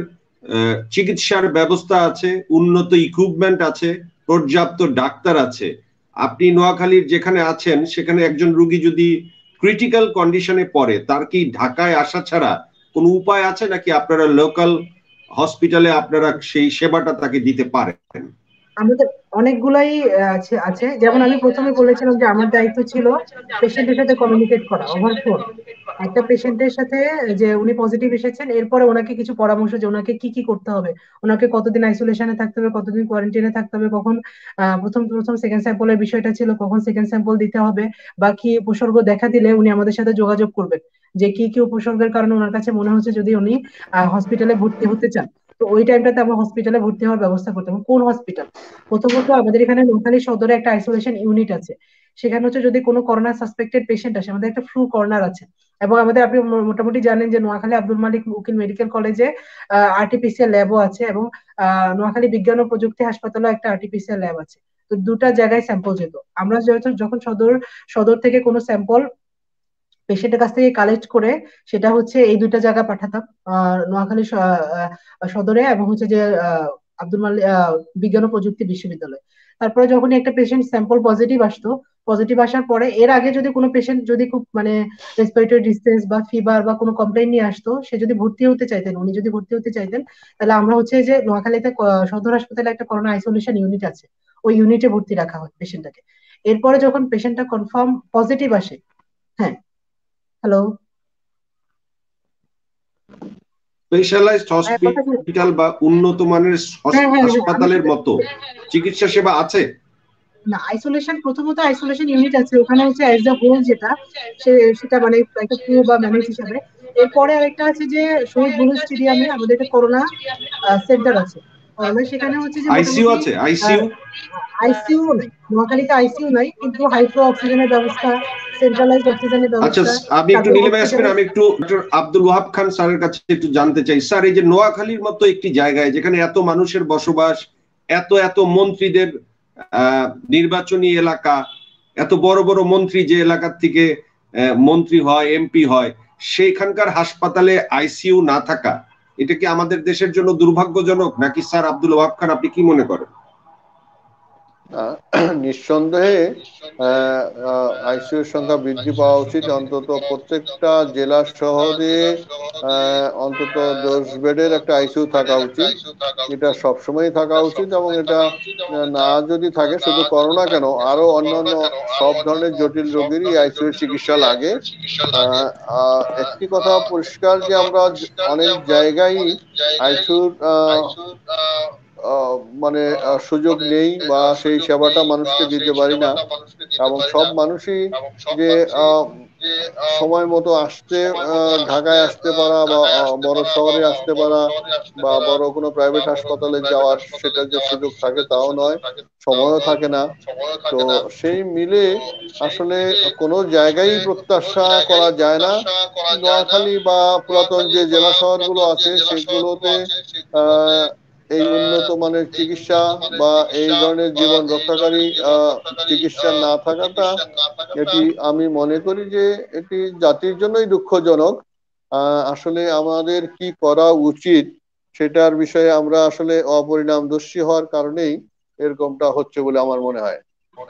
চিকিৎসার ব্যবস্থা আছে, উন্নত ইকুইপমেন্ট আছে, পর্যাপ্ত ডাক্তার আছে। আপনি নোয়াখালীর যেখানে আছেন সেখানে একজন রোগী যদি ক্রিটিক্যাল কন্ডিশনে পড়ে, তার কি ঢাকায় আসা ছাড়া কোনো উপায় আছে, নাকি আপনারা লোকাল হসপিটালে আপনারা সেই সেবাটা তাকে দিতে পারেন? আমাদের অনেকগুলাই আছে আছে যেমন আমি প্রথমে বলেছিলাম যে আমার দায়িত্ব ছিল পেশেন্টের সাথে কমিউনিকেট করা ওভার ফোন। একটা পেশেন্টের সাথে, যে উনি পজিটিভ এসেছেন, এরপরে ওনাকে কিছু পরামর্শ, যে ওনাকে কি কি করতে হবে, ওনাকে কতদিন আইসোলেশনে থাকতে হবে, কতদিন কোয়ারেন্টাইনে থাকতে হবে, কখন প্রথম প্রথম সেকেন্ড স্যাম্পলের বিষয়টা ছিল, কখন সেকেন্ড স্যাম্পল দিতে হবে, বা কি উপসর্গ দেখা দিলে উনি আমাদের সাথে যোগাযোগ করবেন, যে কি কি উপসর্গের কারণে ওনার কাছে মনে হচ্ছে যদি উনি হসপিটালে ভর্তি হতে চান। তো ওই টাইমটাতে আমরা হসপিটালে ভর্তি হওয়ার ব্যবস্থা করতাম। কোন হসপিটাল? প্রথমত আমাদের এখানে নোয়াখালী সদরে একটা আইসোলেশন ইউনিট আছে। সেখানে হচ্ছে যদি কোনো করোনা সাসপেক্টেড পেশেন্ট আসে, আমাদের একটা ফ্লু কর্নার আছে। এবং আমাদের, আপনি মোটামুটি জানেন যে নোয়াখালী আব্দুল মালিক উকিল মেডিকেল কলেজে আরটিপিসিআর ল্যাবও আছে, এবং নোয়াখালী বিজ্ঞান ও প্রযুক্তি হাসপাতালেও একটা আরটিপিসিআর ল্যাব আছে। তো দুটা জায়গায় স্যাম্পল যেত। আমরা যখন সদর সদর থেকে কোনো স্যাম্পল পেশেন্টের কাছ থেকে কালেক্ট করে, সেটা হচ্ছে এই দুইটা জায়গা পাঠাতাম, নোয়াখালী সদরে, এবং হচ্ছে যে আব্দুল মালিক বিজ্ঞান ও প্রযুক্তি বিশ্ববিদ্যালয়। তারপরে যখন একটা পেশেন্ট স্যাম্পল পজিটিভ আসতো, পজিটিভ আসার পরে এর আগে যদি কোনো পেশেন্ট যদি খুব মানে রেসপিরেটরি ডিস্ট্রেস বা ফিভার বা কোনো কমপ্লেইন নিয়ে আসতো, সে যদি ভর্তি হতে চাইতেন, উনি যদি ভর্তি হতে চাইতেন, তাহলে আমরা হচ্ছে যে নোয়াখালীতে সদর হাসপাতালে একটা করোনা আইসোলেশন ইউনিট আছে, ওই ইউনিটে ভর্তি রাখা হয় পেশেন্টটাকে। এরপরে যখন পেশেন্টটা কনফার্ম পজিটিভ আসে, হ্যাঁ, হ্যালো, স্পেশালাইজড কথা শুনছি। হসপিটাল বা উন্নত মানের হ্যাঁ হ্যাঁ হ্যাঁ, আমি হাসপাতালের মতো চিকিৎসা সেবা আছে? না, আইসোলেশন, প্রথমত আইসোলেশন ইউনিট আছে, ওখানে হচ্ছে অ্যাজ আ হোল যেটা, সেটা মানে একটা পুরো বা ম্যানেজ হিসাবে। এরপরে আরেকটা আছে যে শহীদ বুরুজ স্টেডিয়ামে আমাদের একটা করোনা সেন্টার আছে। করোনা সেখানে হচ্ছে যে আইসিইউ মোটামুটি আছে? আইসিইউ? আইসিইউ নাই, নোয়াখালীতে আইসিইউ নাই, কিন্তু হাইফ্লো অক্সিজেনের ব্যবস্থা, সেন্ট্রালাইজড অক্সিজেনের আচ্ছা, ব্যবস্থা, আমি একটু তারপর নীলিমা ইয়াসমিন, হসপিটালের। আমি একটু ডক্টর আব্দুল ওয়াহাব খান স্যারের কাছে একটু জানতে চাই। স্যার, এই যে নোয়াখালীর মতো একটি জায়গায় যেখানে এত মানুষের বসবাস, এত এত মন্ত্রীদের নির্বাচনী এলাকা, এত বড় বড় মন্ত্রী যে এলাকার থেকে মন্ত্রী হয়, এমপি হয়, সেইখানকার হাসপাতালে আইসিইউ না থাকা, এটা কি আমাদের দেশের জন্য দুর্ভাগ্যজনক, নাকি স্যার আব্দুল ওয়াহাব খান আপনি কি মনে করেন? নিঃসন্দেহে আইসিইউর সংখ্যা বৃদ্ধি পাওয়া উচিত। অন্তত প্রত্যেকটা জেলা শহরে অন্তত 10 বেডের একটা আইসিইউ থাকা উচিত। এটা সবসময় থাকা উচিত, এবং এটা না যদি থাকে, শুধু করোনা কেন, আরো অন্যান্য সব ধরনের জটিল রোগীরই আইসিইউ চিকিৎসা লাগে। একটি কথা পরিষ্কার যে আমরা অনেক জায়গায় আইসিইউর মানে সুযোগ নেই বা সেই সেবাটা মানুষকে দিতে পারি না, এবং সব মানুষই যে সময় মতো আসতে ঢাকায় আসতে পারা বা বড় শহরে আসতে পারা বা বড় কোনো প্রাইভেট হাসপাতালে যাওয়ার সেটা যে সুযোগ থাকে তাও নয়, সময়ও থাকে না। তো সেই মিলে আসলে কোনো জায়গায় প্রত্যাশা করা যায় না। নোয়াখালী বা পুরাতন যে জেলা শহরগুলো আছে সেগুলোতে এই উন্নত মানের চিকিৎসা বা এই ধরনের জীবন রক্ষাকারী চিকিৎসা না থাকাটা, এটি আমি মনে করি যে এটি জাতির জন্যই দুঃখজনক। আসলে আমাদের কি করা উচিত সেটার বিষয়ে আমরা আসলে অপরিণামদর্শী হওয়ার কারণেই এরকমটা হচ্ছে বলে আমার মনে হয়।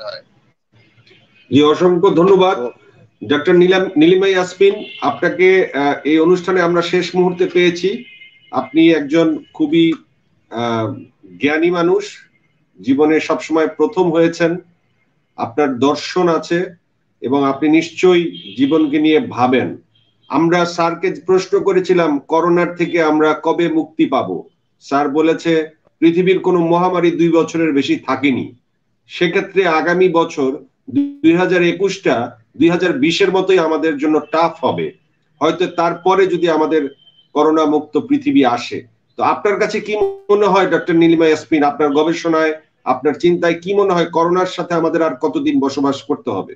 জি, অসংখ্য ধন্যবাদ ডক্টর নীলিমা ইয়াসমিন। আপনাকে এই অনুষ্ঠানে আমরা শেষ মুহূর্তে পেয়েছি। আপনি একজন খুবই জ্ঞানী মানুষ, জীবনে সবসময় প্রথম হয়েছেন, আপনার দর্শন আছে এবং আপনি নিশ্চয়ই জীবনকে নিয়ে ভাবেন। আমরা স্যারকে প্রশ্ন করেছিলাম করোনার থেকে আমরা কবে মুক্তি পাবো। স্যার বলেছে পৃথিবীর কোনো মহামারী 2 বছরের বেশি থাকেনি। সেক্ষেত্রে আগামী বছর 2021টা 2020-এর মতোই আমাদের জন্য টাফ হবে, হয়তো তারপরে যদি আমাদের করোনা মুক্ত পৃথিবী আসে। তো আপনার কাছে কি মনে হয় ডক্টর নীলিমা ইয়াসমিন, আপনার গবেষণায় আপনার চিন্তায় কি মনে হয় করোনার সাথে আমাদের আর কতদিন বসবাস করতে হবে?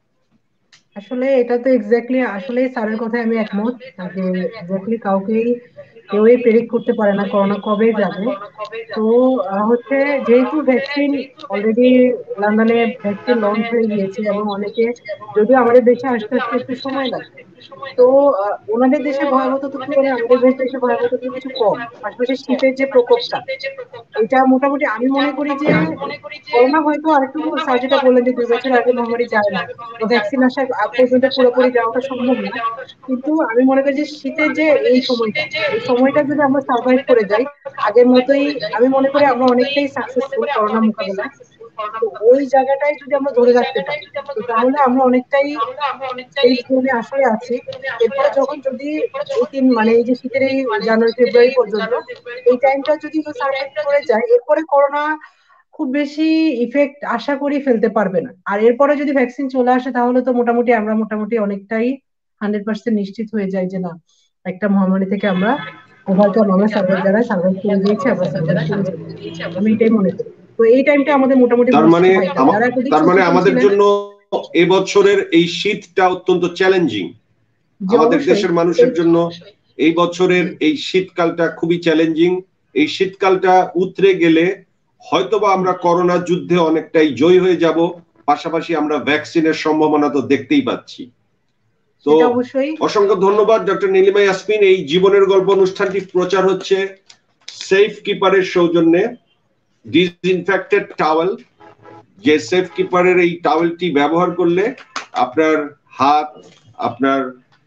আসলে এটা তো এক্স্যাক্টলি আসলে স্যারের কথায় আমি একমত যে এক্স্যাক্টলি কেউই প্রেডিক্ট করতে পারে না করোনা কবে যাবে। তো হচ্ছে যেহেতু ভ্যাকসিন অলরেডি লন্ডনে ভ্যাকসিন লঞ্চ হয়ে গিয়েছে এবং অনেকে, যদিও আমাদের দেশে আসতে আসতে একটু সময় লাগবে, তো ওনাদের দেশে ভয়াবহতার তুলনায় আমাদের দেশে ভয়াবহতা কিছু কম। পাশাপাশি শীতের যে প্রকোপটা, এটা মোটামুটি আমি মনে করি যে করোনা হয়তো আরেকটু, স্যার যেটা বললেন যে 2 বছর আগে মহামারী যায় না, তো ভ্যাকসিন আসার আগ পর্যন্ত পুরোপুরি যাওয়াটা সম্ভব না। কিন্তু আমি মনে করি যে শীতের যে এই সময়টা যদি আমরা সার্ভাইভ করে যাই আগের মতোই, আমি মনে করি আমরা অনেকটাই সাকসেসফুল করোনা মোকাবেলায়। তো ওই জায়গাটাই যদি আমরা ধরে রাখতে পারি, তো তাহলে আমরা অনেকটাই সেফ জোনে আসলে আছি। এরপরে যখন যদি এই যে শীতের এই জানুয়ারি ফেব্রুয়ারি পর্যন্ত এই টাইমটা যদি সার্ভাইভ করে যায়, এরপরে করোনা খুব বেশি ইফেক্ট আশা করি ফেলতে পারবে না। আর এরপরে যদি ভ্যাকসিন চলে আসে তাহলে তো আমরা মোটামুটি অনেকটাই 100% নিশ্চিত হয়ে যায় যে না, একটা মহামারী থেকে আমরা ওভারকাম, আমরা সার্ভাইভ করে গিয়েছি, আমরা সার্ভাইভ করে যাবো। আমি এটাই মনে করি। তো এই টাইমটা আমাদের মোটামুটি মোস্ট ভাইটাল। যারা এতদিন তার মানে সচেতন আমাদের ছিলেন, জন্য এবছরের এই শীতটা অত্যন্ত চ্যালেঞ্জিং। যে আমাদের অবশ্যই দেশের মানুষের জন্য এই বছরের এই শীতকালটা খুবই চ্যালেঞ্জিং। এই শীতকালটা উতরে গেলে হয়তোবা আমরা করোনা যুদ্ধে অনেকটাই জয়ী হয়ে যাব, পাশাপাশি আমরা ভ্যাকসিনের সম্ভাবনা তো দেখতেই পাচ্ছি। তো অসংখ্য ধন্যবাদ ডক্টর নীলিমা ইয়াসমিন। এই জীবনের গল্প অনুষ্ঠানটি প্রচার হচ্ছে সেফ কিপারের সৌজন্যে। ডিসইনফেক্টেড টাওয়েল, যে সেফ কিপারের এই টাওয়েলটি ব্যবহার করলে আপনার হাত, আপনার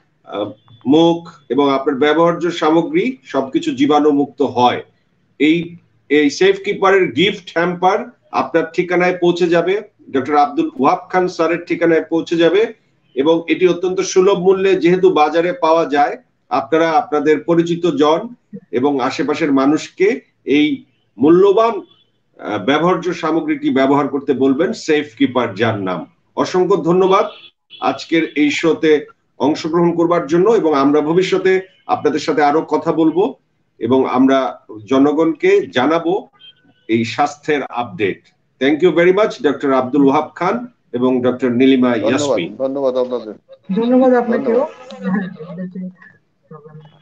মুখ এবং আপনার ব্যবহার্য সামগ্রী সবকিছু জীবাণুমুক্ত হয়। এই সেফ কিপারের গিফট হ্যাম্পার আপনার ঠিকানায় পৌঁছে যাবে, ডক্টর আব্দুল ওয়াহাব খান স্যারের ঠিকানায় পৌঁছে যাবে এবং এটি অত্যন্ত সুলভ মূল্যে যেহেতু বাজারে পাওয়া যায়, আপনারা আপনাদের পরিচিত জন এবং আশেপাশের মানুষকে এই মূল্যবান ব্যবহার্য সামগ্রীটি ব্যবহার করতে বলবেন, সেফ কিপার যার নাম। অসংখ্য ধন্যবাদ আজকের এই শোতে অংশগ্রহণ করবার জন্য, এবং আমরা ভবিষ্যতে আপনাদের সাথে আরো কথা বলবো এবং আমরা জনগণকে জানাবো এই স্বাস্থ্যের update. Thank you very much doctor Abdul Wahab Khan এবং ডক্টর নীলিমা ইয়াসমিন। ধন্যবাদ আপনাদের। ধন্যবাদ আপনাকেও।